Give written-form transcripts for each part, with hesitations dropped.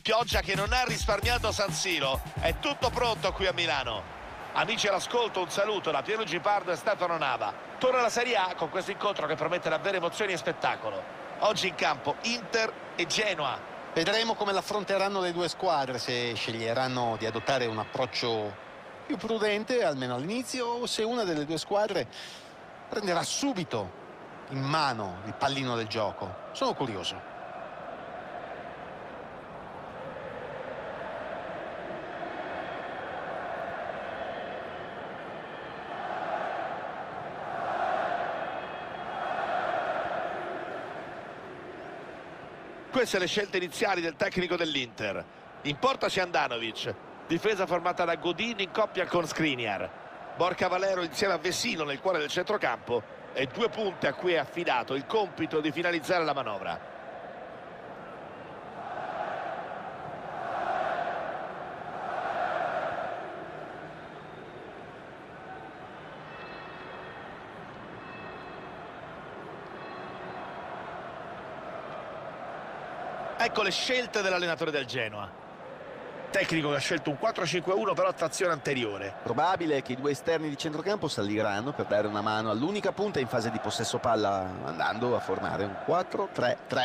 Pioggia che non ha risparmiato San Siro. È tutto pronto qui a Milano. Amici all'ascolto, un saluto da Pierluigi Pardo e Stefano Nava. Torna la Serie A con questo incontro che promette davvero emozioni e spettacolo. Oggi in campo Inter e Genoa. Vedremo come l'affronteranno le due squadre, se sceglieranno di adottare un approccio più prudente, almeno all'inizio, o se una delle due squadre prenderà subito in mano il pallino del gioco. Sono curioso. Queste le scelte iniziali del tecnico dell'Inter. In porta c'è Andanovic, difesa formata da Godin in coppia con Skriniar, Borja Valero insieme a Vecino nel cuore del centrocampo e due punte a cui è affidato il compito di finalizzare la manovra. Ecco le scelte dell'allenatore del Genoa. Tecnico che ha scelto un 4-5-1 però a trazione anteriore. Probabile che i due esterni di centrocampo saliranno per dare una mano all'unica punta in fase di possesso palla, andando a formare un 4-3-3.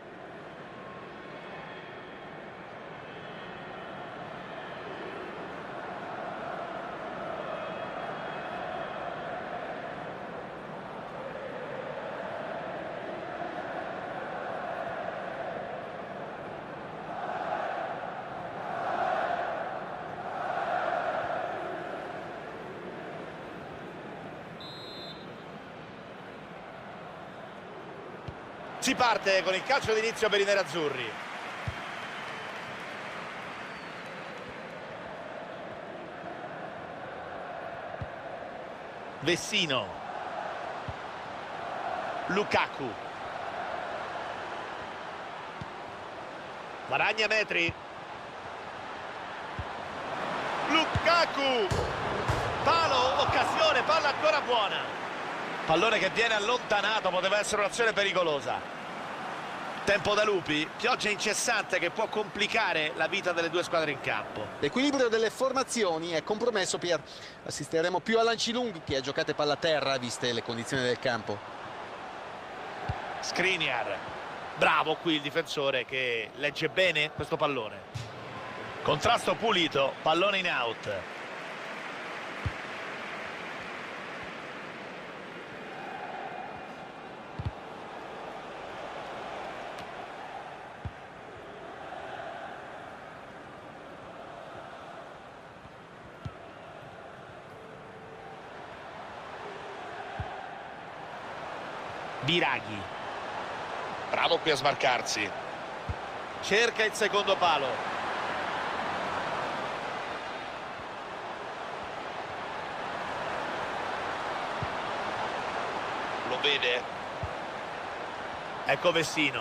Si parte con il calcio d'inizio per i nerazzurri. Vecino. Lukaku. Guadagna metri. Lukaku. Palo, occasione, palla ancora buona. Pallone che viene allontanato, poteva essere un'azione pericolosa. Tempo da lupi, pioggia incessante che può complicare la vita delle due squadre in campo. L'equilibrio delle formazioni è compromesso, Pier. Assisteremo più a lanci lunghi che a giocate palla a terra, viste le condizioni del campo. Skriniar. Bravo qui il difensore che legge bene questo pallone. Contrasto pulito, pallone in out. Biraghi. Bravo qui a smarcarsi. Cerca il secondo palo. Lo vede. Ecco Vecino.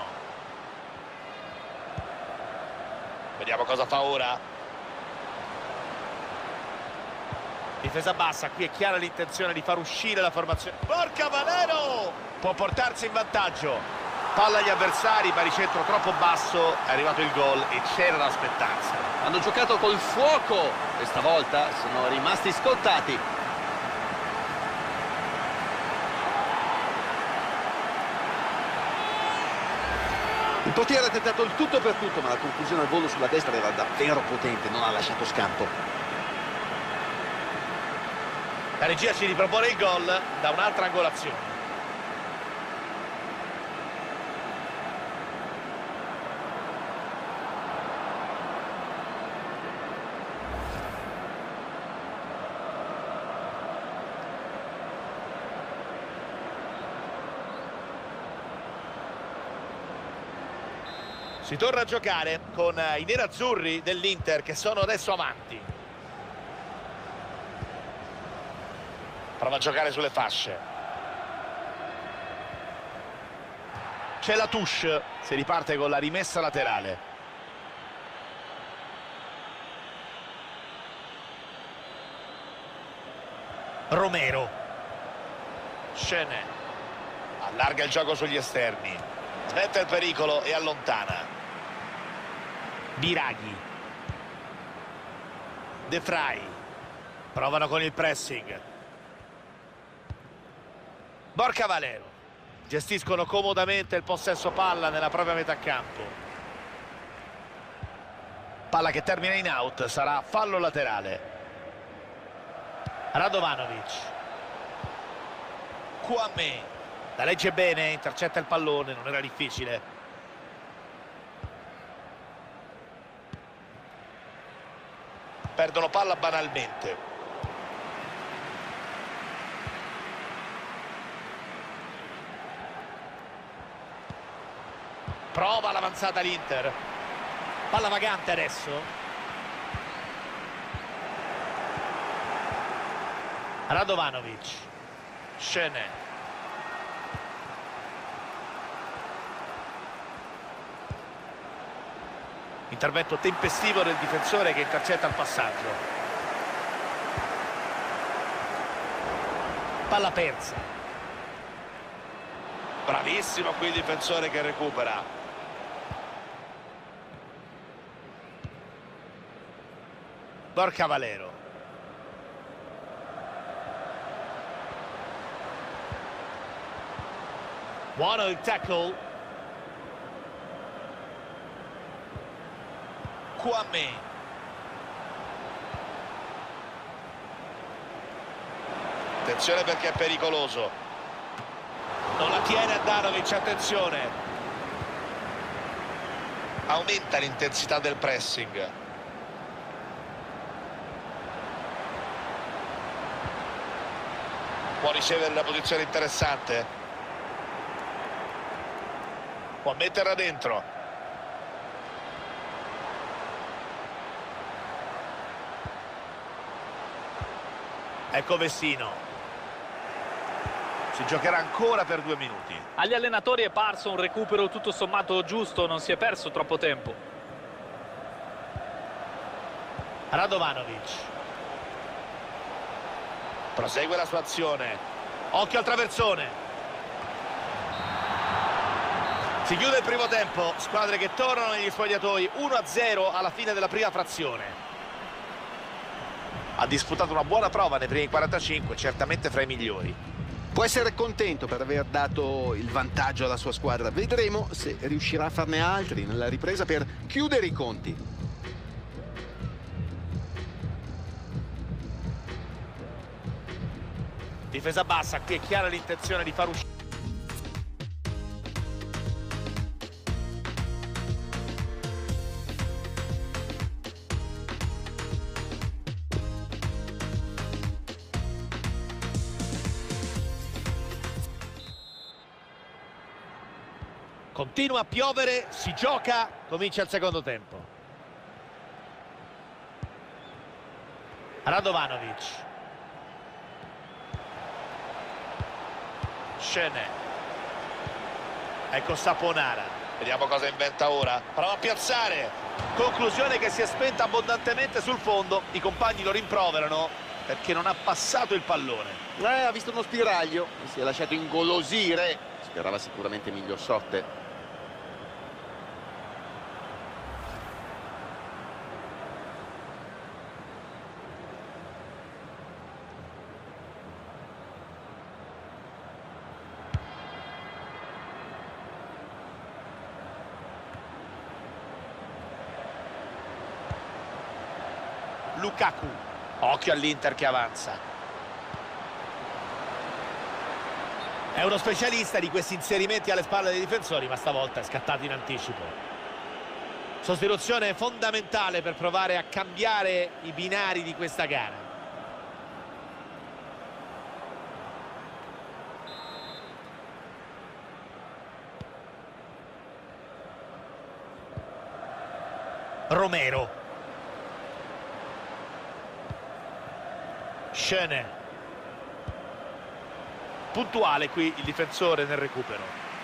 Vediamo cosa fa ora. Difesa bassa, qui è chiara l'intenzione di far uscire la formazione. Borja Valero! Può portarsi in vantaggio. Palla agli avversari, baricentro troppo basso, è arrivato il gol e c'era da aspettarsi. Hanno giocato col fuoco, questa volta sono rimasti scottati. Il portiere ha tentato il tutto per tutto, ma la conclusione al volo sulla destra era davvero potente, non ha lasciato scampo. La regia ci ripropone il gol da un'altra angolazione. Si torna a giocare con i nerazzurri dell'Inter che sono adesso avanti. Prova a giocare sulle fasce. C'è la touche, si riparte con la rimessa laterale. Romero. Scene. Allarga il gioco sugli esterni. Smette il pericolo e allontana. Biraghi. De Vrij. Provano con il pressing. Borca Valero. Gestiscono comodamente il possesso palla nella propria metà campo. Palla che termina in out, sarà fallo laterale. Radovanovic. Kouamé. La legge bene, intercetta il pallone, non era difficile. Perdono palla banalmente. Prova l'avanzata l'Inter. Palla vagante adesso. Radovanovic. Schöne. Intervento tempestivo del difensore che intercetta il passaggio. Palla persa. Bravissimo qui il difensore che recupera. Borca Valero. Buono il tackle. Kouamé. Attenzione perché è pericoloso. Non la tiene Handanovic, attenzione. Aumenta l'intensità del pressing. Può ricevere una posizione interessante. Può metterla dentro. Ecco Vessino. Si giocherà ancora per 2 minuti. Agli allenatori è parso un recupero tutto sommato giusto, non si è perso troppo tempo. Radovanovic. Prosegue la sua azione. Occhio al traversone. Si chiude il primo tempo. Squadre che tornano negli spogliatoi. 1-0 alla fine della prima frazione. Ha disputato una buona prova nei primi 45, certamente fra i migliori. Può essere contento per aver dato il vantaggio alla sua squadra. Vedremo se riuscirà a farne altri nella ripresa per chiudere i conti. Difesa bassa, qui è chiara l'intenzione di far uscire. Continua a piovere, si gioca, comincia il secondo tempo. Radovanovic. Schöne. Ecco Saponara. Vediamo cosa inventa ora. Prova a piazzare. Conclusione che si è spenta abbondantemente sul fondo. I compagni lo rimproverano perché non ha passato il pallone. Ha visto uno spiraglio, si è lasciato ingolosire. Sperava sicuramente miglior sorte. Lukaku. Occhio all'Inter che avanza. È uno specialista di questi inserimenti alle spalle dei difensori, ma stavolta è scattato in anticipo. Sostituzione fondamentale per provare a cambiare i binari di questa gara. Romero. Schöne. Puntuale qui il difensore nel recupero.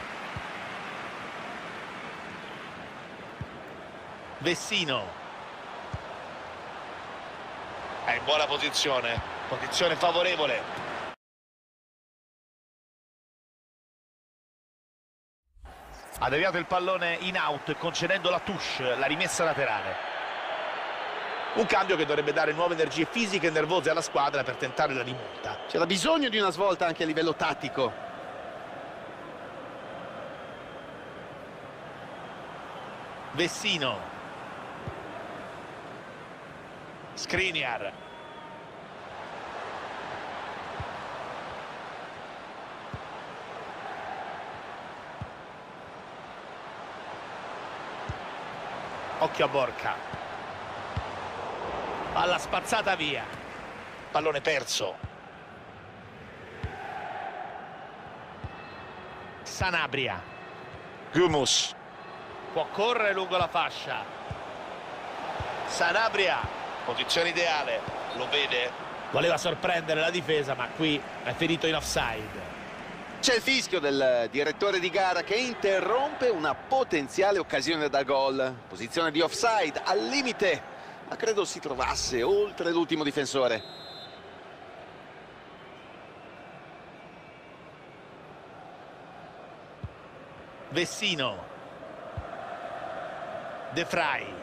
Vessino. È in buona posizione favorevole. Ha deviato il pallone in out concedendo la touche, la rimessa laterale. Un cambio che dovrebbe dare nuove energie fisiche e nervose alla squadra per tentare la rimonta. C'era bisogno di una svolta anche a livello tattico. Vessino. Skriniar. Occhio a Borca. Palla spazzata via. Pallone perso. Sanabria. Gumus. Può correre lungo la fascia. Sanabria. Posizione ideale. Lo vede. Voleva sorprendere la difesa, ma qui è finito in offside. C'è il fischio del direttore di gara che interrompe una potenziale occasione da gol. Posizione di offside al limite, ma credo si trovasse oltre l'ultimo difensore. Vessino. De Vrij.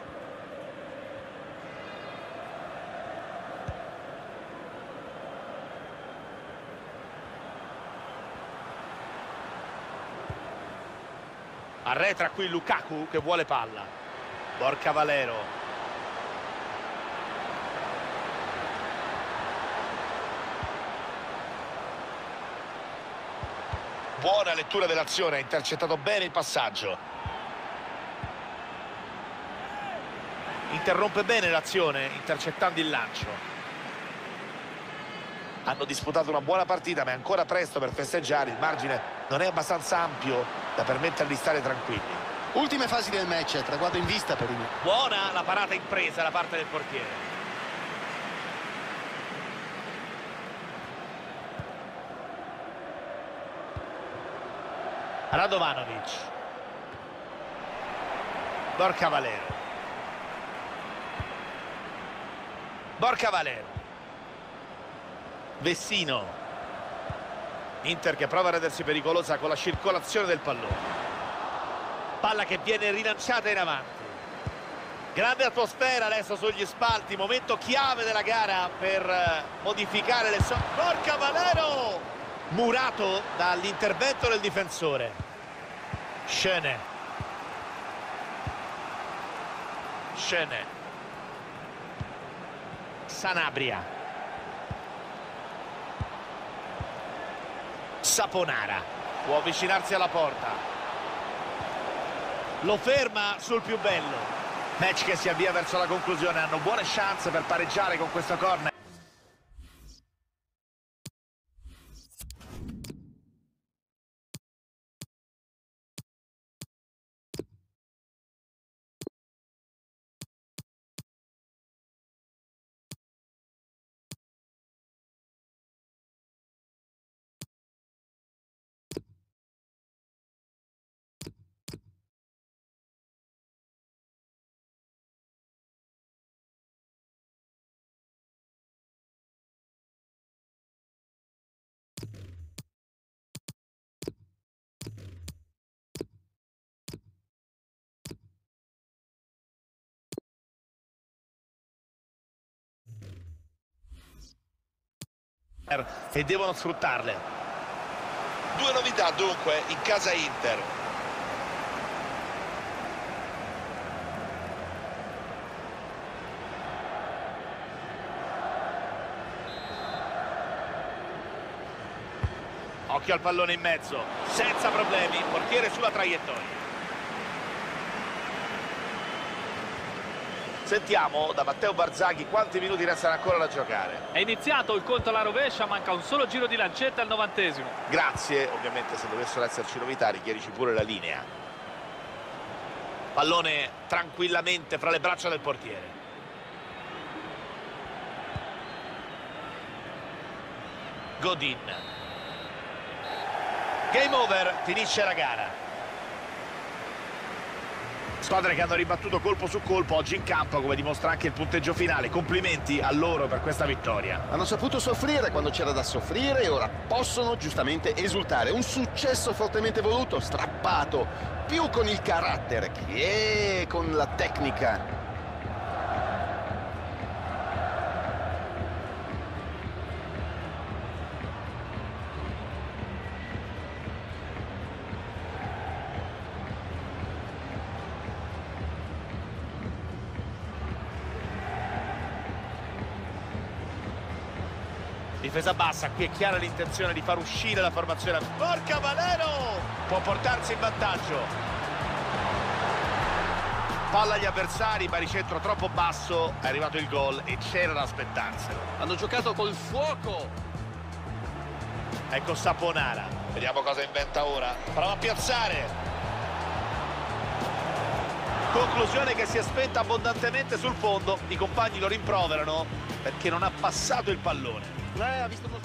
Arretra qui Lukaku che vuole palla. Borca Valero. Buona lettura dell'azione, ha intercettato bene il passaggio. Interrompe bene l'azione, intercettando il lancio. Hanno disputato una buona partita, ma è ancora presto per festeggiare. Il margine non è abbastanza ampio da permetterli di stare tranquilli. Ultime fasi del match, traguardo in vista per i... Buona la parata impresa da parte del portiere. Radovanovic. Borca Valero. Borca Valero. Vessino. Inter che prova a rendersi pericolosa con la circolazione del pallone. Palla che viene rilanciata in avanti. Grande atmosfera adesso sugli spalti, momento chiave della gara per modificare le sorti. Borca Valero! Murato dall'intervento del difensore. Schöne. Schöne. Sanabria. Saponara. Può avvicinarsi alla porta. Lo ferma sul più bello. Match che si avvia verso la conclusione. Hanno buone chance per pareggiare con questo corner. E devono sfruttarle. Due novità dunque in casa Inter. Occhio al pallone in mezzo, senza problemi, portiere sulla traiettoria. Sentiamo da Matteo Barzaghi quanti minuti restano ancora da giocare. È iniziato il conto alla rovescia, manca un solo giro di lancetta al 90°. Grazie, ovviamente se dovessero esserci novità richiedici pure la linea. Pallone tranquillamente fra le braccia del portiere. Godin. Game over, finisce la gara. Squadre che hanno ribattuto colpo su colpo oggi in campo, come dimostra anche il punteggio finale. Complimenti a loro per questa vittoria. Hanno saputo soffrire quando c'era da soffrire e ora possono giustamente esultare. Un successo fortemente voluto, strappato, più con il carattere che con la tecnica. Difesa bassa, qui è chiara l'intenzione di far uscire la formazione. Borca Valero! Può portarsi in vantaggio. Palla agli avversari, baricentro troppo basso, è arrivato il gol e c'era da aspettarselo. Hanno giocato col fuoco. Ecco Saponara, vediamo cosa inventa ora. Prova a piazzare. Conclusione che si è spenta abbondantemente sul fondo. I compagni lo rimproverano perché non ha passato il pallone. Ha visto molto...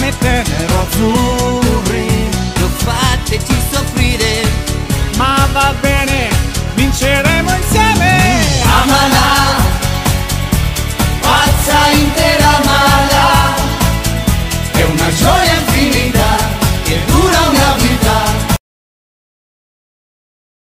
rame tenero azzurro.